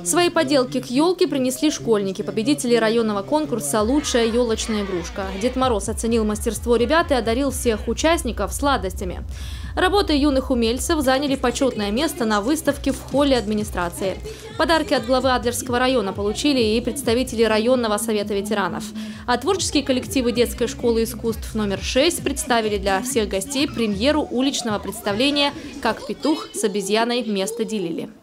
Свои поделки к елке принесли школьники, победители районного конкурса «Лучшая елочная игрушка». Дед Мороз оценил мастерство ребят и одарил всех участников сладостями. Работы юных умельцев заняли почетное место на выставке в холле администрации. Подарки от главы Адлерского района получили и представители районного совета ветеранов. А творческие коллективы детской школы искусств номер 6 представили для всех гостей премьеру уличного представления «Как петух с обезьяной место делили».